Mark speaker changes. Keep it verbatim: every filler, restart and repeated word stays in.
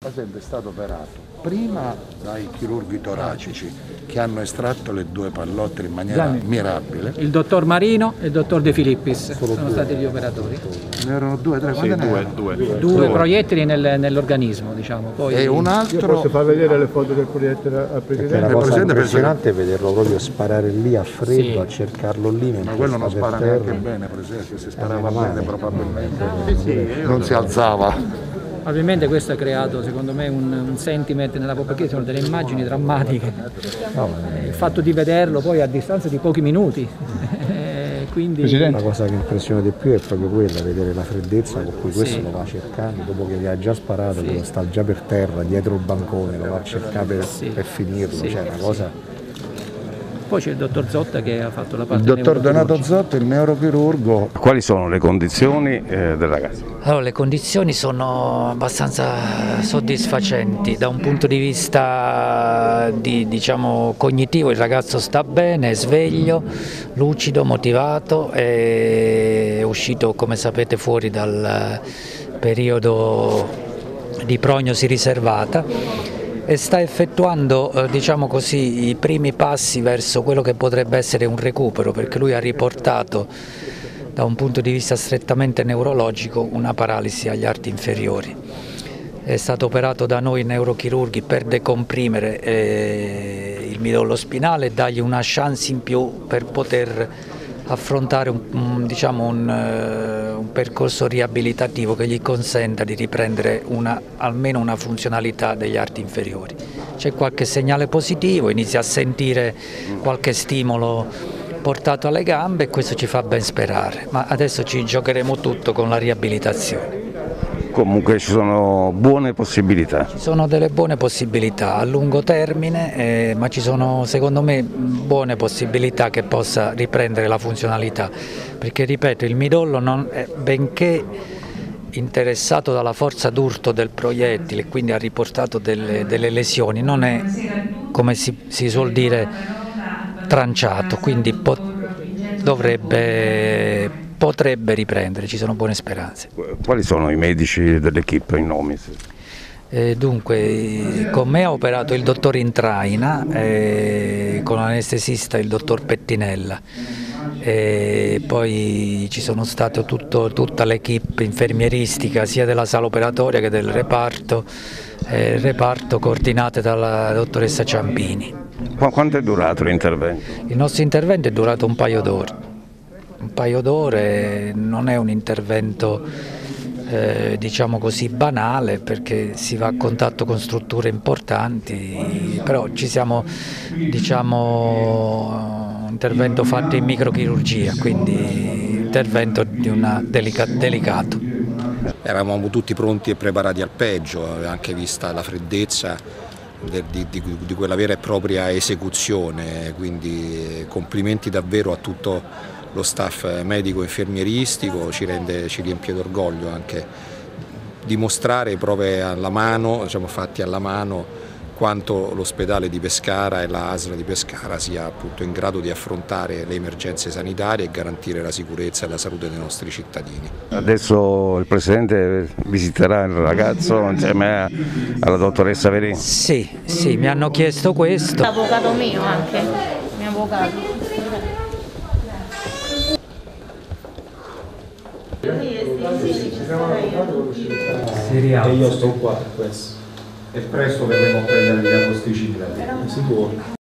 Speaker 1: paziente è stato operato prima dai chirurghi toracici che hanno estratto le due pallottere in maniera Gianni. mirabile.
Speaker 2: Il dottor Marino e il dottor De Filippis sono due. stati gli operatori.
Speaker 1: Ne erano due, tre,
Speaker 3: sì,
Speaker 1: ne
Speaker 3: due,
Speaker 1: erano?
Speaker 3: due,
Speaker 2: due. Due proiettili nel, nell'organismo, diciamo. Poi...
Speaker 1: E un altro...
Speaker 4: Io posso far vedere le foto del proiettile al Presidente?
Speaker 5: La cosa impressionante è vederlo proprio sparare lì a freddo, sì. a cercarlo lì.
Speaker 1: Ma quello non spara neanche bene, Presidente, se sparava bene probabilmente sì, sì, non si alzava.
Speaker 2: Ovviamente questo ha creato secondo me un, un sentiment nella popolazione, perché sono delle immagini drammatiche, no, il fatto di vederlo poi a distanza di pochi minuti, quindi...
Speaker 5: La cosa che impressiona di più è proprio quella, vedere la freddezza con cui questo sì. lo va a cercare, dopo che gli ha già sparato, sì. lo sta già per terra, dietro il bancone, lo va a cercare per, sì. per finirlo, sì. cioè una cosa...
Speaker 2: Poi c'è il dottor Zotta che ha fatto la parte
Speaker 1: Il dottor Donato Zotta, il neurochirurgo.
Speaker 3: Quali sono le condizioni eh, del ragazzo?
Speaker 6: Allora, le condizioni sono abbastanza soddisfacenti. Da un punto di vista di, diciamo, cognitivo il ragazzo sta bene, è sveglio, lucido, motivato, è uscito come sapete fuori dal periodo di prognosi riservata e sta effettuando eh, diciamo così, i primi passi verso quello che potrebbe essere un recupero, perché lui ha riportato da un punto di vista strettamente neurologico una paralisi agli arti inferiori. È stato operato da noi neurochirurghi per decomprimere eh, il midollo spinale e dargli una chance in più per poter affrontare un, un, diciamo un, uh, un percorso riabilitativo che gli consenta di riprendere una, almeno una funzionalità degli arti inferiori. C'è qualche segnale positivo, inizia a sentire qualche stimolo portato alle gambe e questo ci fa ben sperare, ma adesso ci giocheremo tutto con la riabilitazione.
Speaker 3: Comunque ci sono buone possibilità.
Speaker 6: Ci sono delle buone possibilità a lungo termine, eh, ma ci sono secondo me buone possibilità che possa riprendere la funzionalità, perché ripeto il midollo non è, benché interessato dalla forza d'urto del proiettile, quindi ha riportato delle, delle lesioni, non è come si, si suol dire tranciato, quindi pot, dovrebbe... potrebbe riprendere, ci sono buone speranze.
Speaker 3: Quali sono i medici dell'equipe in nome?
Speaker 6: Eh, dunque, con me ha operato il dottor Intraina, eh, con l'anestesista il dottor Pettinella, e poi ci sono state tutto, tutta l'equipe infermieristica sia della sala operatoria che del reparto, eh, il reparto coordinate dalla dottoressa Ciampini.
Speaker 3: Quanto è durato l'intervento?
Speaker 6: Il nostro intervento è durato un paio d'ore. Un paio d'ore, non è un intervento eh, diciamo così banale perché si va a contatto con strutture importanti, però ci siamo, diciamo, un intervento fatto in microchirurgia, quindi intervento di una delica, delicato.
Speaker 7: Eravamo tutti pronti e preparati al peggio, anche vista la freddezza di, di, di quella vera e propria esecuzione, quindi complimenti davvero a tutto lo staff medico e infermieristico, ci, rende, ci riempie d'orgoglio anche dimostrare proprio alla mano, diciamo fatti alla mano, quanto l'ospedale di Pescara e la A S L di Pescara sia appunto in grado di affrontare le emergenze sanitarie e garantire la sicurezza e la salute dei nostri cittadini.
Speaker 3: Adesso il Presidente visiterà il ragazzo insieme alla dottoressa Verini?
Speaker 6: Sì, sì, mi hanno chiesto questo.
Speaker 8: L'avvocato mio anche, mio avvocato.
Speaker 9: E io sto qua per questo. E presto verremo a prendere gli arrosticini da te. Sicuro.